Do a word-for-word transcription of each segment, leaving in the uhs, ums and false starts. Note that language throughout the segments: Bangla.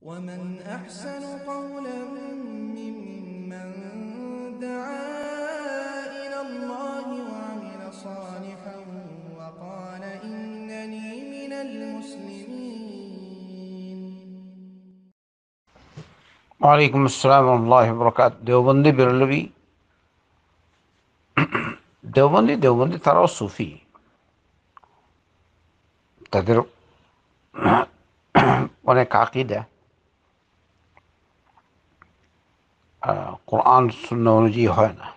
ومن أحسن قولا ممن دعا إلى الله وعمل صالحا وقال إنني من المسلمين. ওয়ালাইকুম আসসালাম রহমতুল্লাহি ওয়া বারাকাতুহু। দেওবন্দি বেরলভী দেওবন্দি দেওবন্দি তারাও সুফি। তাদের অনেক আকীদা কোরআন সুন্নাহ অনুযায়ী হয় না।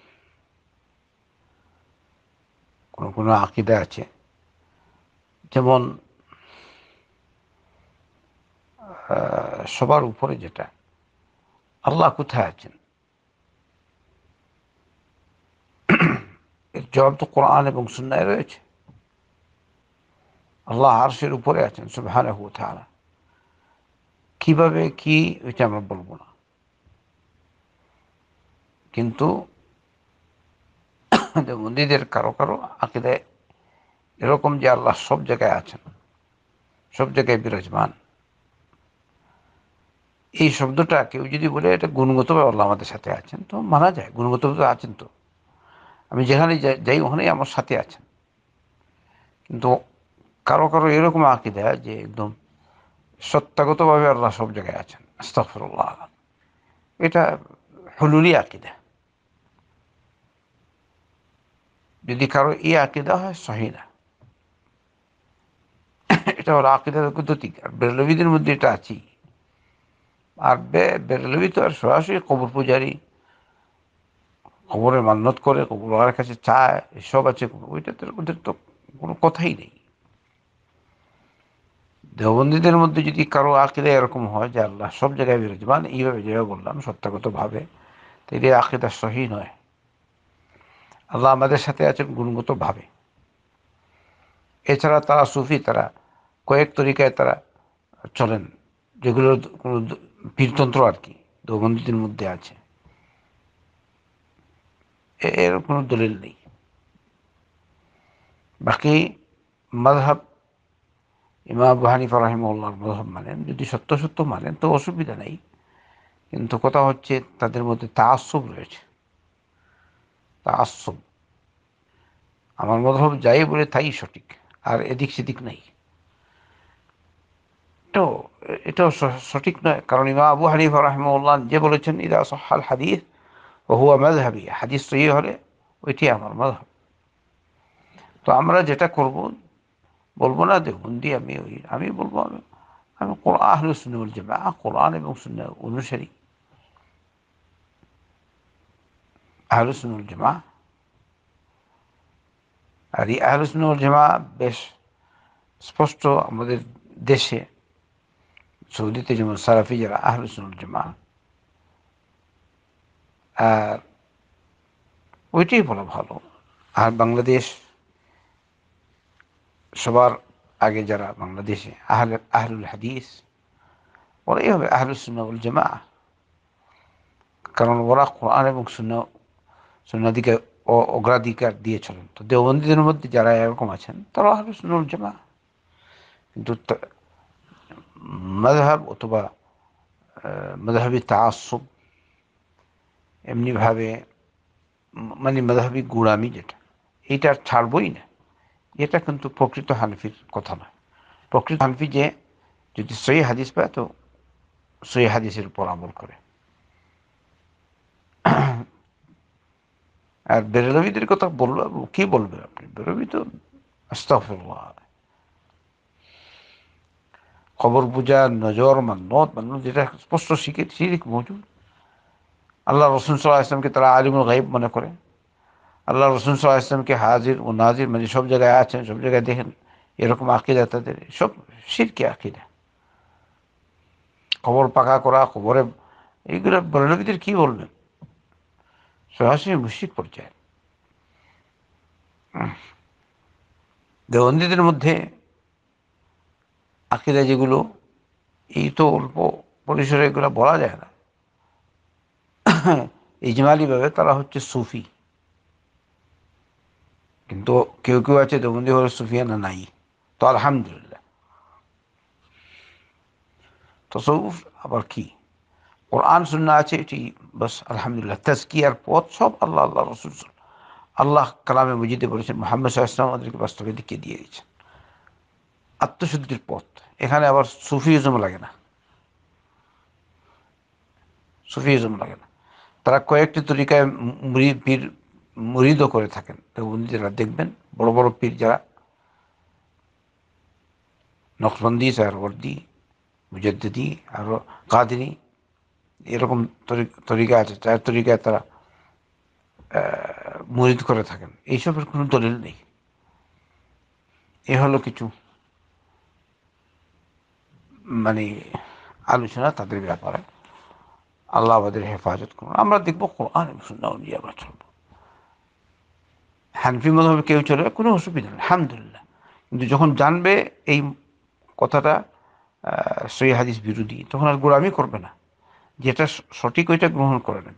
কোনো কোনো আকীদা আছে, যেমন সবার উপরে যেটা, আল্লাহ কোথায় আছেন, এর জবাব তো কোরআন এবং সুন্নায় রয়েছে। আল্লাহ আরশের উপরে আছেন সুবহানাহু ওয়া তাআলা। কিভাবে কি এটা আমরা বলবো না, কিন্তু দেওবন্দীদের কারো কারো আকীদায় এরকম যে আল্লাহ সব জায়গায় আছেন, সব জায়গায় বিরাজমান। এই শব্দটা কেউ যদি বলে এটা গুণগতভাবে আল্লাহ আমাদের সাথে আছেন, তো মানা যায়, গুণগতভাবে আছেন। তো আমি যেখানে যাই ওখানেই আমার সাথে আছেন। কিন্তু কারো কারো এরকম আকীদা যে একদম সত্তাগতভাবে আল্লাহ সব জায়গায় আছেন, আস্তাগফিরুল্লাহ, এটা হুলুলি আকীদা। যদি কারো এই আকীদা হয় সহিহ না, এটা হলো আকীদার কুদরতি। আর বেরলভীদের মধ্যে এটা আছেই। আর বেরলভী তো আর সরাসরি কবর পূজারী, কবরের মান্যত করে, কবরের কাছে চায়, এসব আছে। ওইটা তো ওদের তো কোনো কথাই নেই। দেওবন্দীদের মধ্যে যদি কারো আকীদা এরকম হয় যে আল্লাহ সব জায়গায় বিরাজমান, এইভাবে যেভাবে বললাম সত্তাগতভাবে, তো এটি আকীদা সহিহ নয়। আল্লাহ আমাদের সাথে আছেন গুণগতভাবে। এছাড়া তারা সুফি, তারা কয়েক তরিকায় তারা চলেন, যেগুলো কোনো পীরতন্ত্র আর কি দেওবন্দীদের মধ্যে আছে। এর কোনো দলিল নেই। বাকি মাযহাব, ইমাম আবু হানিফা রাহিমাহুল্লাহর মাযহাব মানেন, যদি সত্য সত্য মানেন তো অসুবিধা নেই। কিন্তু কথা হচ্ছে তাদের মধ্যে তাআসসুব রয়েছে। তাআসসুব, আমার মাযহাব যাই বলে তাই সঠিক, আর এদিক সেদিক নাই, এটাও এটাও সঠিক নয়। কারণ ইমাম আবু হানিফা রাহিমাহুল্লাহ যে বলেছেন, ইযা সাহহাল হাদিস ওয়া হুয়া মাযহাবি, হাদিস সহিহ হলে ওইটি আমার মাযহাব। তো আমরা যেটা করব, বলবো না দেওবন্দি, আমি ওই আমি বলবো আমি আমি আহলুস সুন্নাহ ওয়াল জামাআহ, কোরআন এবং সুন্নাহ অনুসারী, আহলুস সুন্নাহ ওয়াল জামাআহ। আর এই আহলুস সুন্নাহ ওয়াল জামাআহ বেশ স্পষ্ট আমাদের দেশে, সৌদিতে যেমন সালাফি যারা আহলুস সুন্নাহ ওয়াল জামাআহ, আর ওইটাই বলা ভালো। আর বাংলাদেশ, সবার আগে যারা বাংলাদেশে আহলে আহলুল হাদিস, ওরাই হবে আহলুস সুন্নাহ ওয়াল জামাআহ। কারণ ওরা কোরআন এবং সুন্নাহ সুন্নাহদিকে অগ্রাধিকার দিয়ে চলেন। তো দেওবন্দীদের মধ্যে যারা এরকম আছেন তারা আহলুস সুন্নাহ ওয়াল জামাআহ। কিন্তু মাযহাব অথবা মাযহাবী তাআসসুব, এমনিভাবে মানে মাযহাবী গোঁড়ামি, যেটা এইটা ছাড়বই না, এটা কিন্তু প্রকৃত হানফির কথা নয়। প্রকৃত হানফি যে যদি সহিহ হাদিস পায় তো সহিহ হাদিসের উপর আমল করে। আর বেরলভীদের কথা বলবো, কি বলবেন আপনি? বেরলভী তো আস্তাগফিরুল্লাহ, কবর পূজা, নজর, মান্নত মান্নত যেটা স্পষ্ট শিখে শিরিক মজুদ। আল্লাহ রসুল সাল্লাল্লাহু আলাইহি ওয়াসাল্লামকে তারা আলিমুল গায়ব মনে করে। আল্লাহ রসুল সাল্লাল্লাহু আলাইহি ওয়াসাল্লামকে হাজির ও নাজির, মানে সব জায়গায় আছেন, সব জায়গায় দেখেন, এরকম আকীদা তাদের, সব শিরকি আকীদা। কবর পাকা করা, কবরে, এইগুলো বেরলভীদের কি বলবেন, সরাসরি মুশরিক পর্যায়ে। দেওবন্দীদের মধ্যে আকীদা যেগুলো, এই তো অল্প পরিসরে এগুলো বলা যায় না। ইজমালিভাবে তারা হচ্ছে সুফি, কিন্তু কেউ কেউ আছে দেওবন্দি হলে সুফিয়ানা নাই। তো আলহামদুলিল্লাহ। তো তসৌফ আবার কি, কোরআন সুন্না আছে এটি বাস আলহামদুলিল্লাহ। তাজকিয়ার পথ সব আল্লাহ আল্লাহ রসুল আল্লাহ কালামে মজিদে বলেছেন, মুহাম্মদ সাল্লাল্লাহু আলাইহি ওয়াসাল্লাম আমাদেরকে বাস্তবে দেখিয়ে দিয়ে গেছেন আত্মশুদ্ধির পথ। এখানে আবার সুফিজম লাগে না, সুফিজম লাগে না। তারা কয়েকটি তরিকায় মুরিদ পীর মুরিদও করে থাকেন। যারা দেখবেন বড় বড় পীর যারা নকশবন্দি, সারওয়ার্দি, মুজাদ্দিদি, আরো কাদিনী, এরকম তরিকা আছে, চার তরিকায় তারা মুরিদ করে থাকেন। এইসবের কোনো দলিল নেই। এ হলো কিছু মানে আলোচনা তাদের ব্যাপারে। আল্লাহ আমাদের হেফাজত করুন। আমরা দেখবো কোরআন এবং সুন্নাহ অনুযায়ী আমরা চলবো। হানফি মতভাবে কেউ চলে, কোনো অসুবিধা নেই আলহামদুলিল্লাহ। কিন্তু যখন জানবে এই কথাটা সহিহ হাদিস বিরোধী, তখন আর গোলামি করবে না, যেটা সঠিক ওইটা গ্রহণ করে নেবে।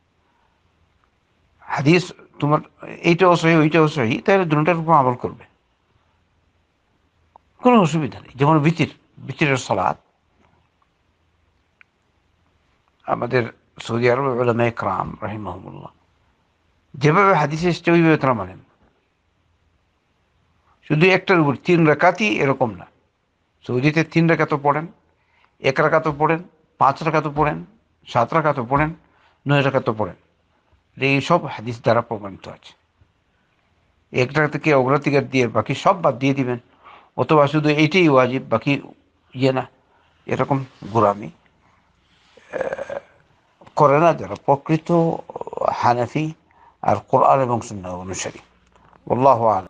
হাদিস তোমার এইটাও সহি ওইটাও সহি, তাহলে দুটার উপর আমল করবে, কোনো অসুবিধা নেই। যেমন ভিতির ভিতিরের সালাত, আমাদের সৌদি আরব উলামায়ে কেরাম রাহিমাহুমুল্লাহ যেভাবে হাদিসে এসছে ওইভাবে তারা মানেন। শুধু একটার উপর তিন রাকাতই এরকম না, সৌদিতে তিন রাকাতও পড়েন, এক রাকাতও পড়েন, পাঁচ রাকাতও পড়েন, সাত রাকাতও পড়েন, নয় রাকাতও পড়েন। এইসব হাদিস দ্বারা প্রমাণিত আছে। এক রাকাতকে অগ্রাধিকার দিয়ে বাকি সব বাদ দিয়ে দিবেন, অথবা শুধু এইটাই ওয়াজিব বাকি ইয়ে না, এরকম গোলামি করে না যারা প্রকৃত হানাফি আর কোরআন এবং সুন্নাহ অনুসারী। আল্লাহু আ'লাম।